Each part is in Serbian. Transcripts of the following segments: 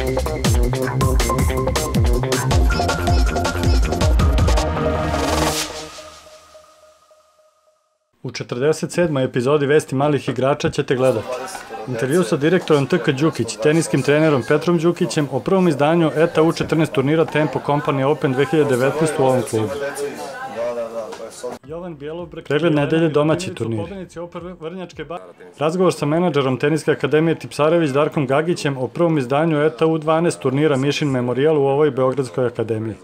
U 47. epizodi Vesti malih igrača ćete gledati intervju sa direktorom TK Đukić, teniskim trenerom Petrom Đukićem o prvom izdanju ETA U14 turnira Tempo Company Open 2019 u ovom klubu. Jovan Bjelobrk, pregled nedelje domaći turnir. Razgovor sa menadžerom Teniske akademije Tipsarević Darkom Gagićem o prvom izdanju ETA U12 turnira Mišin Memorial u ovoj Beogradskoj akademiji.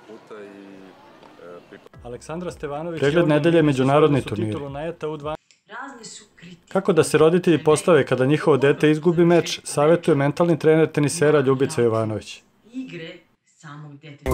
Aleksandra Stevanović, pregled nedelje međunarodni turnir. Kako da se roditelji postave kada njihovo dete izgubi meč, savjetuje mentalni trener tenisera Ljubica Jovanović. Igre samog deteta.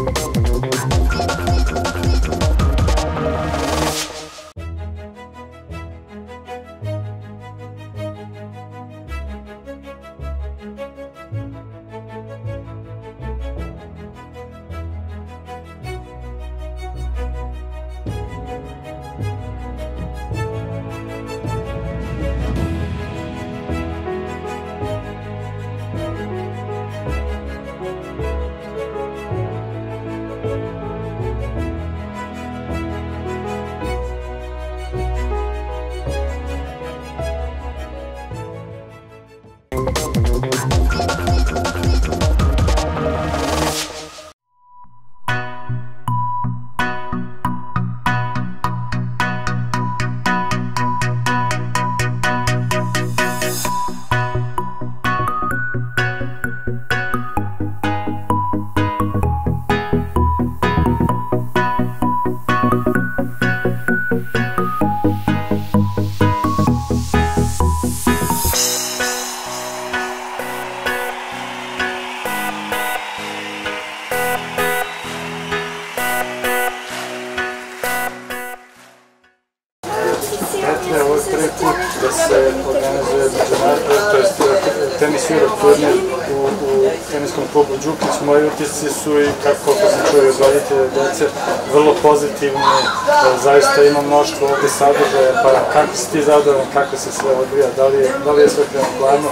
Ovo je prvi put da se organizuje tenis Europe turnir u teniskom klubu Đukić. Moji utisci su i kako sam čuo od roditelja dece vrlo pozitivni, zaista ima mnoštvo ovde sadržaja, pa kako si ti zadovoljan, kako se sve odvija, da li je sve prema planu?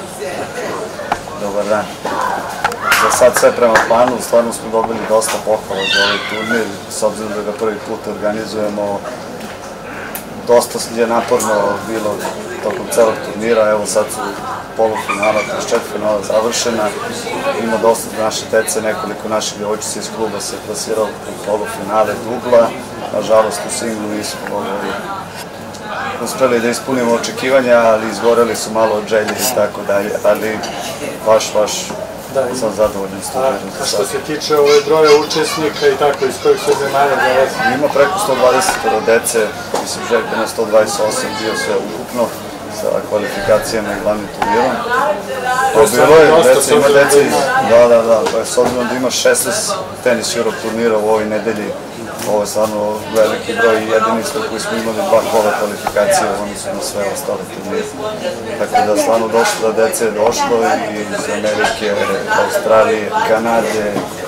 Dobar dan. Za sad sve prema planu, stvarno smo dobili dosta pohvala za ovaj turnir, s obzirom da ga prvi put organizujemo. Dosta je naporno bilo tokom celog turnira, evo sad su polufinala, četvrtfinala završena. Ima dosta naše dece, nekoliko naših djevojčica iz kluba se plasiralo u polufinale dubla. Nažalost u singlu nismo uspeli da ispunimo očekivanja, ali izgoreli su malo od želje i tako dalje, ali baš sam zadovoljan s turnirom. A što se tiče broja učesnika i tako, iz kojih sve zemalja dolazi? Ima preko 120 dece, mislim Željko na 128 bio sve ukupno sa kvalifikacijama i glavnim turnirom. Bilo je dece, ima dece, s obzirom da ima 16 tenis Europe turnira u ovoj nedelji, ovo je stvarno veliki broj i jedini smo koji smo imali 2 kola kvalifikacije, oni su na sve ostale turnire. Tako da stvarno dosta dece je došlo iz Amerike, Australije, Kanade,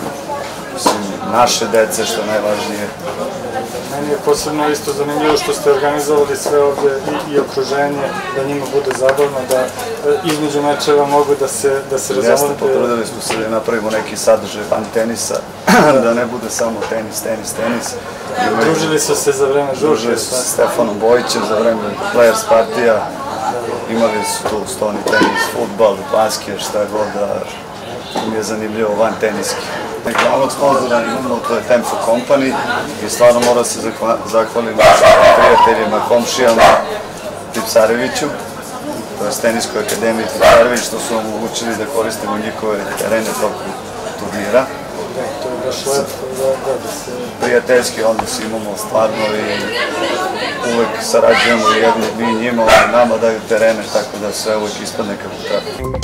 naše dece što je najvažnije. Meni je posebno isto zanimljivo što ste organizovali sve ovde i okruženje, da njima bude zabavno, da između mečeva mogu da se razumete. Jeste, potrudili smo se da napravimo neki sadržaj van tenisa, da ne bude samo tenis. Družili su se za vreme žurke. Družili su se s Stefanom Bojićem za vreme Players partija, imali su tu stoni tenis, fudbal, basket, šta god da mi je zanimljivo van teniski. Glavnog sponzora imamo, to je Tempo Company i stvarno moram se zahvaliti prijateljima, komšijama Tipsareviću, to je Teniskoj akademiji Tipsarević, što su omogućili da koristimo njihove terene tokom turnira. To je baš lepo da se... Prijateljski odnos imamo stvarno i uvek sarađujemo jedni mi njima, oni nama daju terene, tako da sve uvek ispadne kako treba.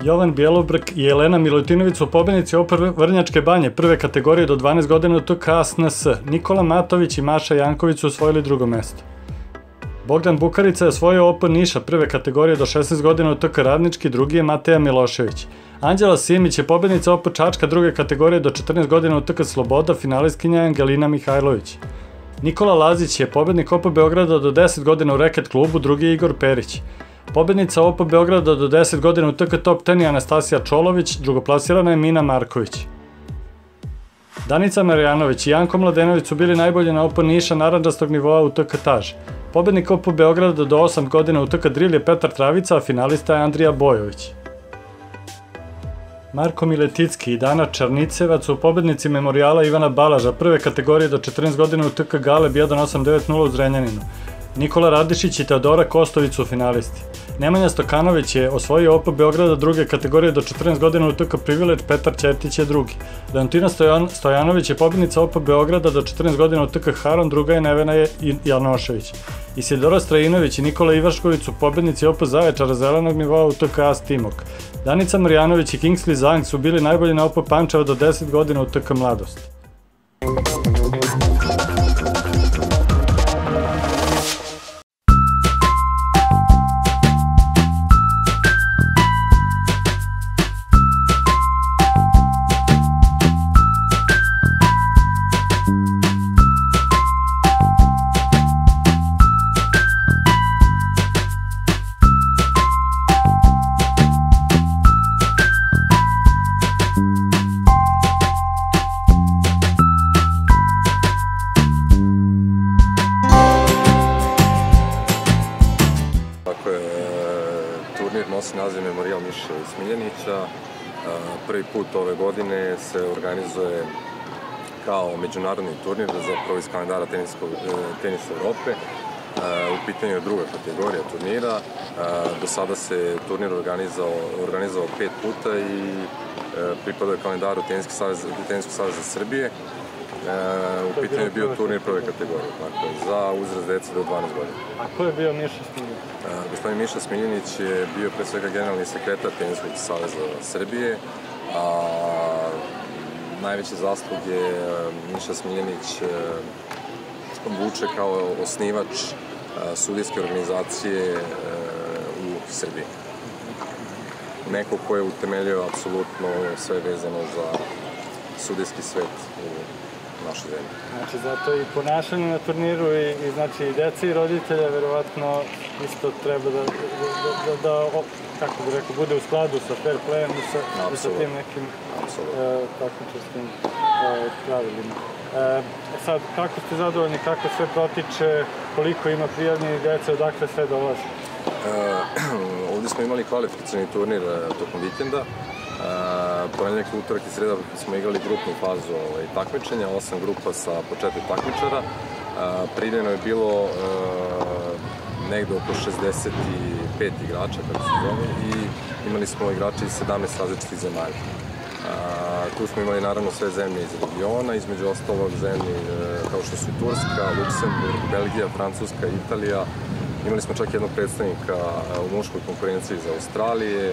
Jovan Bjelobrk i Jelena Milutinović su pobednici Open Vrnjačke banje prve kategorije do 12 godina u TK SNS. Nikola Matović i Maša Janković su osvojili drugo mesto. Bogdan Bukarica je osvojio Open Niša prve kategorije do 16 godina u TK Radnički, drugi je Mateja Milošević. Anđela Simić je pobednica Open Čačka druge kategorije do 14 godina u TK Sloboda, finalistkinja Angelina Mihajlović. Nikola Lazić je pobednik Open Beograda do 10 godina u Reket klubu, drugi je Igor Perić. Pobednica Open Beograda do 10 godina u TK Top 10 je Anastasija Čolović, drugoplasirana je Mina Marković. Danica Marjanović i Janko Mladenović su bili najbolji na Open Niša narandžastog nivoa u TK Taž. Pobednik Open Beograda do 8 godina u TK Drill je Petar Travica, a finalista je Andrija Bojović. Marko Mileticki i Dana Čarnicevac su pobednici memorijala Ivana Balaža prve kategorije do 14 godina u TK Galeb 1890 u Zrenjaninu. Nikola Radišić i Teodora Kostović su finalisti. Nemanja Stokanović je osvojio Open Beograda druge kategorije do 14 godina u TK Privilege, Petar Ćetić je drugi. Leontina Stojanović je pobednica Open Beograda do 14 godina u TK Haron, druga je Nevena Janošević. Isidora Strajinović i Nikola Ivašković su pobednici Open Zaječara zelenog nivoa u TK As Timok. Danica Marjanović i Kingsley Zhang su bili najbolji na Open Pančeva do 10 godina u TK Mladost. Turnir nosi naziv Memorijal Miše Smiljanića. Prvi put ove godine se organizuje kao međunarodni turnir, zapravo iz kalendara tenisa Evrope. U pitanju je druga kategorija turnira. Do sada se turnir organizovao 5 puta i pripada kalendaru Teniskog saveza Srbije. U pitanju je bio turnir prve kategorije, za uzrast dece do 12 godina. A ko je bio Miša Smiljanić? Gospodin Miša Smiljanić je bio pre svega generalni sekretar Teniskog saveza Srbije, a najveće zasluge Miša Smiljanić vuče kao osnivač sudijske organizacije u Srbiji. Neko ko je utemeljio apsolutno sve vezano za sudijski svet u našoj zemlji. Znači, zato i ponašanje na turniru i znači i deca i roditelja verovatno isto treba da kako bih rekao, bude u skladu sa fair playem i sa tim nekim takmičarskim pravilima. Sad, kako ste zadovoljni, kako sve protiče, koliko ima prijavljenih dece, odakle sve dolazi? Ovdje smo imali kvalifikacioni turnir tokom vikenda. Ponedeljak, utorak i sreda smo igrali grupnu fazu takmičenja, 8 grupa sa po 4 takmičara. Prijavljeno je bilo negde oko 65 igrača, kako se zove, i imali smo igrače iz 17 različitih zemalja. Tu smo imali naravno sve zemlje iz regiona, između ostalog zemlje kao što su Turska, Luksemburg, Belgija, Francuska, Italija. Imali smo čak jednog predstavnika u muškoj konkurenciji iz Australije.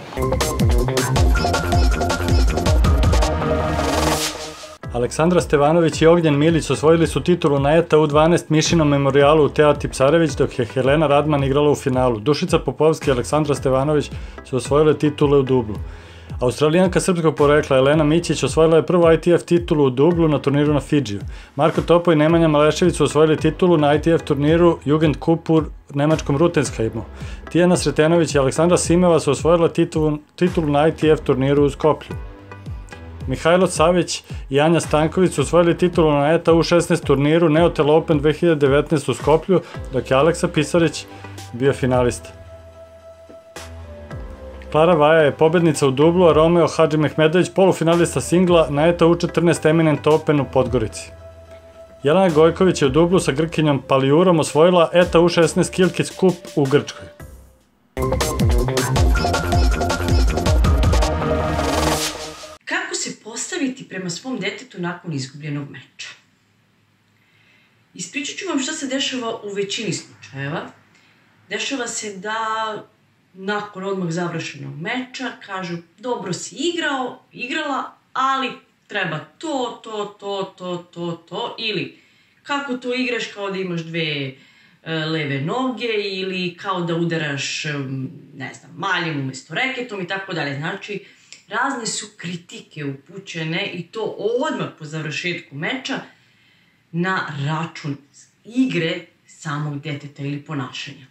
Aleksandra Stevanović i Ognjen Milić osvojili su titulu na ETA U12 Mišinom memorijalu u Teati Psarević, dok je Helena Radman igrala u finalu. Dušica Popovski i Aleksandra Stevanović su osvojile titule u dublu. Australijanka srpskog porekla Elena Mićić osvojila je prvu ITF titulu u dublu na turniru na Fidžiju. Marko Topo i Nemanja Malešević su osvojili titulu na ITF turniru Jugendcup u nemačkom Rutensheimu. Tijana Sretenović i Aleksandra Simeva su osvojila titulu na ITF turniru u Skoplju. Mihajlo Savić i Anja Stanković su osvojili titulu na ETA U16 turniru Neotel Open 2019 u Skoplju, dok je Aleksa Pisarić bio finalista. Klara Vaja je pobednica u dublu, a Romeo Hadžimehmedović polufinalista singla na ETA U14 Eminent Open u Podgorici. Jelena Gojković je u dublu sa Grkinjom Palijurom osvojila ETA U16 Kilkic Cup u Grčkoj. Kako se postaviti prema svom detetu nakon izgubljenog meča? Ispričat ću vam šta se dešava u većini slučajeva. Dešava se da nakon odmah završenog meča, kažu dobro si igrala, ali treba to, ili kako to igraš kao da imaš dve leve noge ili kao da udaraš, ne znam, maljem umjesto reketom i tako dalje. Znači, razne su kritike upućene i to odmah po završetku meča na račun igre samog deteta ili ponašanja.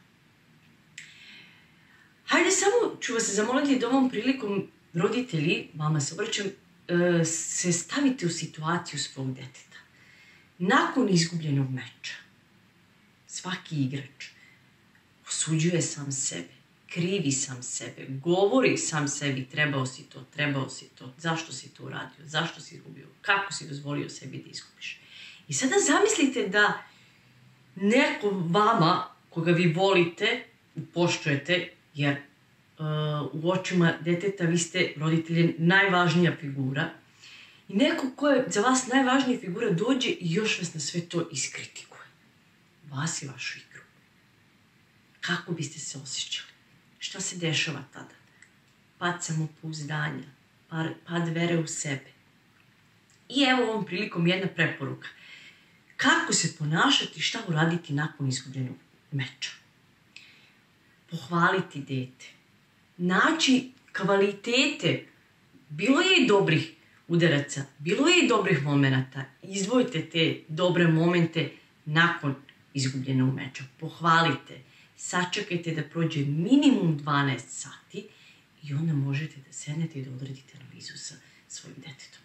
Hajde, samo ću vas zamoliti da ovom prilikom, roditelji, vama se obraćam, se stavite u situaciju svog deteta. Nakon izgubljenog meča, svaki igrač osuđuje sam sebe, krivi sam sebe, govori sam sebi trebao si to, zašto si to uradio, zašto si izgubio, kako si dozvolio sebi da izgubiš. I sada zamislite da neko vama, koga vi volite, poštujete, jer u očima deteta vi ste, roditelji, najvažnija figura, i neko ko je za vas najvažnija figura dođe i još vas na sve to iskritikuje. Vas i vašu igru. Kako biste se osjećali? Šta se dešava tada? Pad samopouzdanja, pad vere u sebe. I evo ovom prilikom jedna preporuka. Kako se ponašati, šta uraditi nakon izgubljenog meča? Pohvaliti dete. Naći kvalitete. Bilo je i dobrih udaraca, bilo je i dobrih momenata. Izdvojite te dobre momente nakon izgubljenog meča. Pohvalite. Sačekajte da prođe minimum 12 sati i onda možete da sednete i da odradite analizu sa svojim detetom.